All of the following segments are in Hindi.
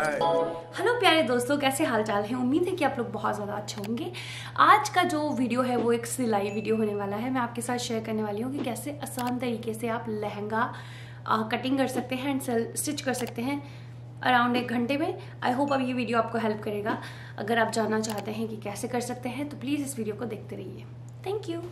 हेलो प्यारे दोस्तों, कैसे हालचाल है। उम्मीद है कि आप लोग बहुत ज़्यादा अच्छे होंगे। आज का जो वीडियो है वो एक सिलाई वीडियो होने वाला है। मैं आपके साथ शेयर करने वाली हूँ कि कैसे आसान तरीके से आप लहंगा कटिंग कर सकते हैं एंड स्टिच कर सकते हैं अराउंड 1 घंटे में। आई होप अब ये वीडियो आपको हेल्प करेगा। अगर आप जानना चाहते हैं कि कैसे कर सकते हैं तो प्लीज़ इस वीडियो को देखते रहिए। Thank you.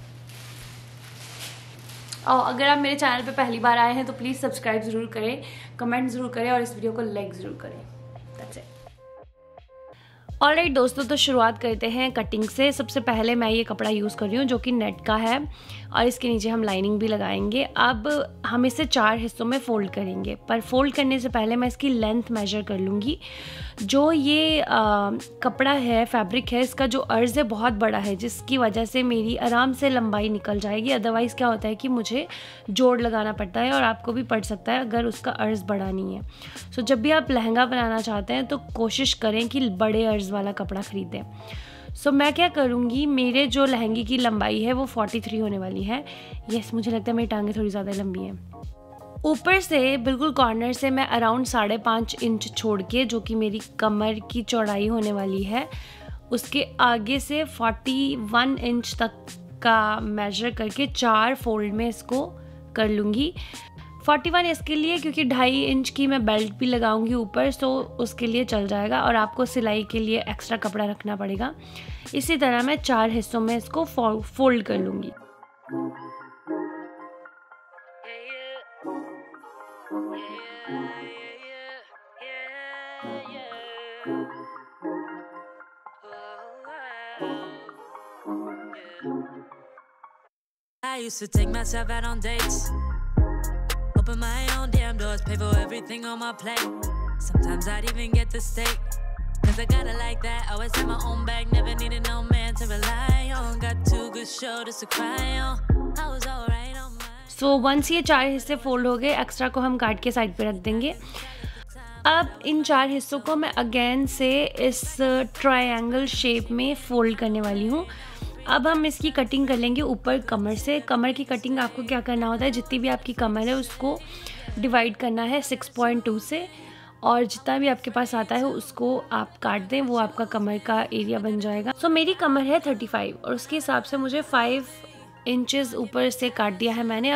और अगर आप मेरे चैनल पे पहली बार आए हैं तो प्लीज़ सब्सक्राइब ज़रूर करें, कमेंट ज़रूर करें और इस वीडियो को लाइक ज़रूर करें। That's it. ऑलराइट दोस्तों, तो शुरुआत करते हैं कटिंग से। सबसे पहले मैं ये कपड़ा यूज़ कर रही हूँ जो कि नेट का है और इसके नीचे हम लाइनिंग भी लगाएंगे। अब हम इसे 4 हिस्सों में फ़ोल्ड करेंगे, पर फोल्ड करने से पहले मैं इसकी लेंथ मेजर कर लूँगी। जो ये कपड़ा है, फैब्रिक है, इसका जो अर्ज़ है बहुत बड़ा है, जिसकी वजह से मेरी आराम से लंबाई निकल जाएगी। अदरवाइज़ क्या होता है कि मुझे जोड़ लगाना पड़ता है और आपको भी पड़ सकता है अगर उसका अर्ज़ बड़ा नहीं है। सो जब भी आप लहंगा बनाना चाहते हैं तो कोशिश करें कि बड़े अर्ज़ वाला कपड़ा ख़रीदें। सो मैं क्या करूँगी, मेरे जो लहंगे की लंबाई है वो 43 होने वाली है। यस, मुझे लगता है मेरी टांगें थोड़ी ज़्यादा लंबी हैं। ऊपर से बिल्कुल कॉर्नर से मैं अराउंड 5.5 इंच छोड़ के, जो कि मेरी कमर की चौड़ाई होने वाली है, उसके आगे से 41 इंच तक का मेजर करके 4 फोल्ड में इसको कर लूँगी। 41 इसके लिए क्योंकि 2.5 इंच की मैं बेल्ट भी लगाऊंगी ऊपर, सो उसके लिए चल जाएगा और आपको सिलाई के लिए एक्स्ट्रा कपड़ा रखना पड़ेगा। इसी तरह मैं 4 हिस्सों में इसको फोल्ड कर लूँगी। I used to take myself out on dates, open my own damn doors, pay for everything on my plate. Sometimes I'd even get the steak, cause I gotta like that. Always had my own bag, never needed no man to rely on. Got 2 good shoulders to cry on. I was alright on my so once ये 4 हिस्से फोल्ड हो गए, एक्स्ट्रा को हम काट के साइड पे रख देंगे। अब इन 4 हिस्सों को मैं अगेन से इस ट्रायंगल शेप में फोल्ड करने वाली हूँ। अब हम इसकी कटिंग कर लेंगे ऊपर कमर से। कमर की कटिंग आपको क्या करना होता है, जितनी भी आपकी कमर है उसको डिवाइड करना है 6.2 से, और जितना भी आपके पास आता है उसको आप काट दें, वो आपका कमर का एरिया बन जाएगा। सो मेरी कमर है 35 और उसके हिसाब से मुझे 5 इंचेस ऊपर से काट दिया है मैंने।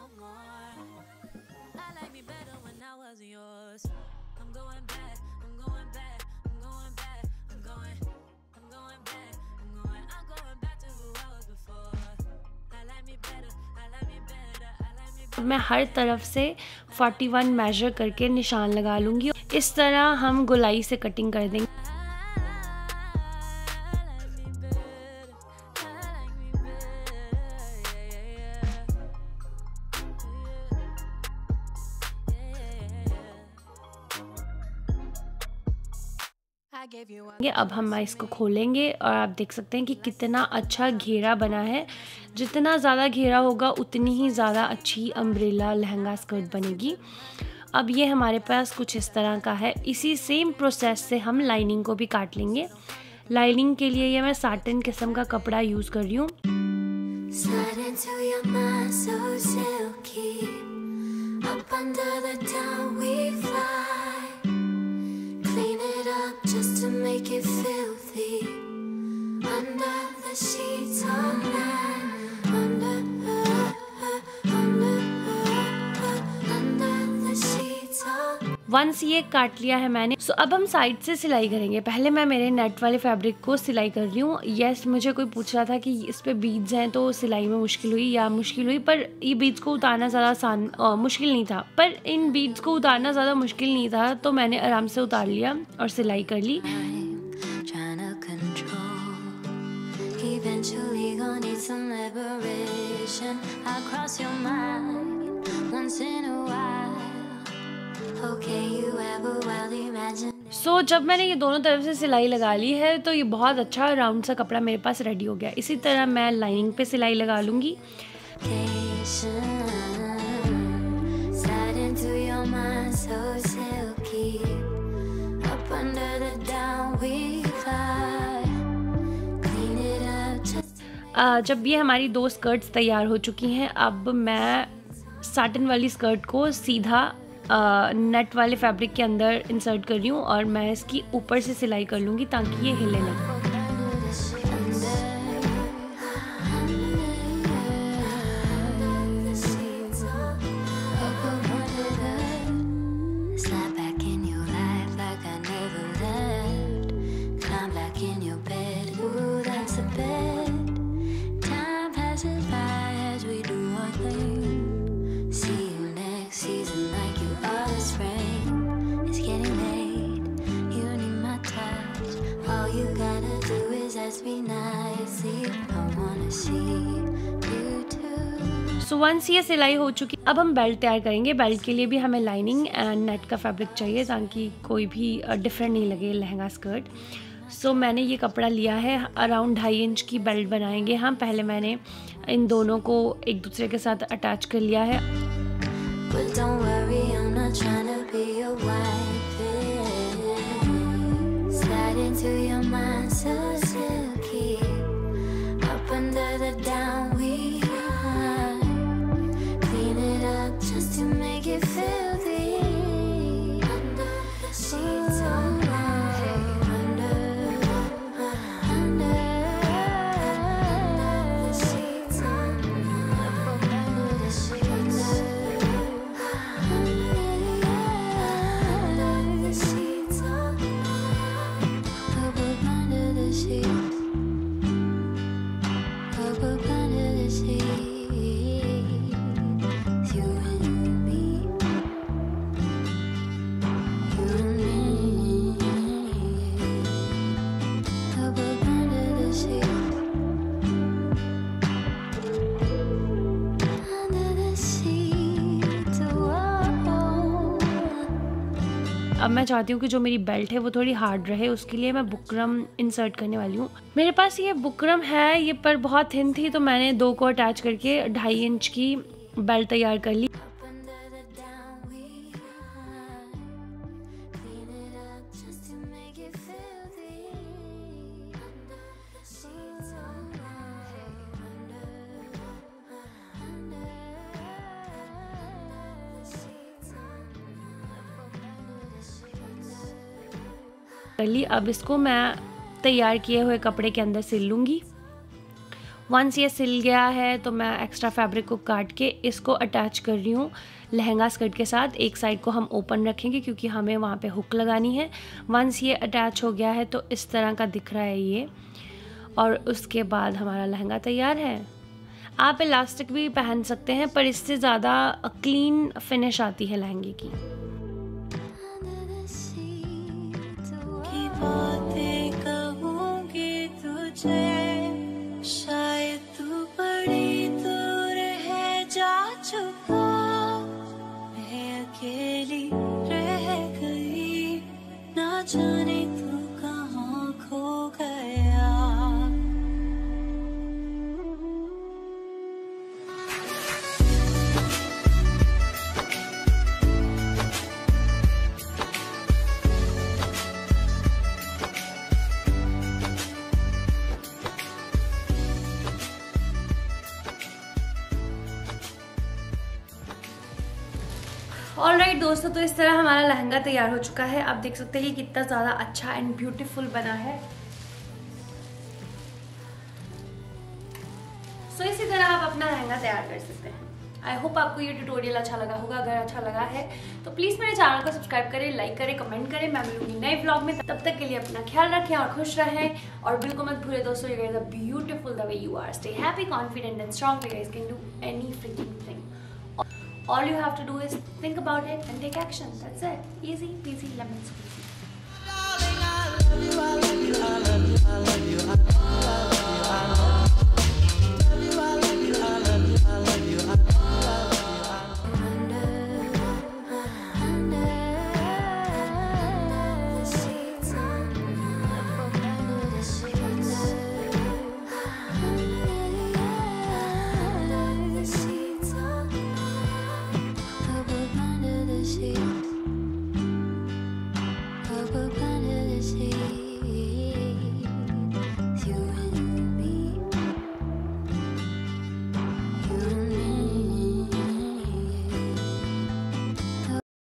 मैं हर तरफ से 41 मेजर करके निशान लगा लूँगी। इस तरह हम गोलाई से कटिंग कर देंगे। अब हम इसको खोलेंगे और आप देख सकते हैं कि कितना अच्छा घेरा बना है। जितना ज़्यादा घेरा होगा उतनी ही ज़्यादा अच्छी अम्ब्रेला लहंगा स्कर्ट बनेगी। अब ये हमारे पास कुछ इस तरह का है। इसी सेम प्रोसेस से हम लाइनिंग को भी काट लेंगे। लाइनिंग के लिए ये मैं साटिन किस्म का कपड़ा यूज़ कर रही हूँ। make it filthy under the sheets of night, under the sheets of। Once ये काट लिया है मैंने, सो अब हम साइड से सिलाई करेंगे। पहले मैं मेरे नेट वाले फैब्रिक को सिलाई कर रही हूँ। यस, मुझे कोई पूछ रहा था कि इस पे बीड्स हैं तो सिलाई में मुश्किल हुई, पर ये बीड्स को उतारना ज़्यादा मुश्किल नहीं था। पर इन बीड्स को उतारना ज़्यादा मुश्किल नहीं था, तो मैंने आराम से उतार लिया और सिलाई कर ली। सो जब मैंने ये दोनों तरफ से सिलाई लगा ली है तो ये बहुत अच्छा राउंड सा कपड़ा मेरे पास रेडी हो गया। इसी तरह मैं लाइनिंग पे सिलाई लगा लूँगी। जब ये हमारी 2 स्कर्ट्स तैयार हो चुकी हैं, अब मैं साटिन वाली स्कर्ट को सीधा नेट वाले फैब्रिक के अंदर इंसर्ट कर रही हूँ और मैं इसकी ऊपर से सिलाई कर लूँगी ताकि ये हिले नहीं। सो वंस ये सिलाई हो चुकी, अब हम बेल्ट तैयार करेंगे। बेल्ट के लिए भी हमें लाइनिंग एंड नेट का फैब्रिक चाहिए ताकि कोई भी डिफरेंट नहीं लगे लहंगा स्कर्ट। सो मैंने ये कपड़ा लिया है, अराउंड 2.5 इंच की बेल्ट बनाएंगे हम। पहले मैंने इन दोनों को एक दूसरे के साथ अटैच कर लिया है। अब मैं चाहती हूँ कि जो मेरी बेल्ट है वो थोड़ी हार्ड रहे, उसके लिए मैं बुकरम इंसर्ट करने वाली हूँ। मेरे पास ये बुकरम है, ये पर बहुत थिन थी तो मैंने 2 को अटैच करके 2.5 इंच की बेल्ट तैयार कर ली। अब इसको मैं तैयार किए हुए कपड़े के अंदर सिल लूँगी। वंस ये सिल गया है तो मैं एक्स्ट्रा फैब्रिक को काट के इसको अटैच कर रही हूँ लहंगा स्कर्ट के साथ। एक साइड को हम ओपन रखेंगे क्योंकि हमें वहाँ पे हुक लगानी है। वंस ये अटैच हो गया है तो इस तरह का दिख रहा है ये, और उसके बाद हमारा लहंगा तैयार है। आप इलास्टिक भी पहन सकते हैं पर इससे ज़्यादा क्लीन फिनिश आती है लहंगे की। शायद तू बड़ी दूर है जा चुका, मैं अकेली रह गई, ना जाने तू कहाँ खो गया। ऑलराइट दोस्तों, तो इस तरह हमारा लहंगा तैयार हो चुका है। आप देख सकते हैं कितना ज़्यादा अच्छा एंड ब्यूटीफुल बना है। सो इसी तरह आप अपना लहंगा तैयार कर सकते हैं। आई होप आपको ये ट्यूटोरियल अच्छा लगा होगा। अगर अच्छा लगा है तो प्लीज़ मेरे चैनल को सब्सक्राइब करें, लाइक करें, कमेंट करें। मैं मिलूंगी नए व्लॉग में, तब तक के लिए अपना ख्याल रखें और खुश रहें। और बिल्कुल मत भूलें दोस्तों, you guys are beautiful the way you are. Stay happy, confident and strong. You guys can do any freaking thing. All you have to do is think about it and take action. That's it. Easy peasy lemon squeezy.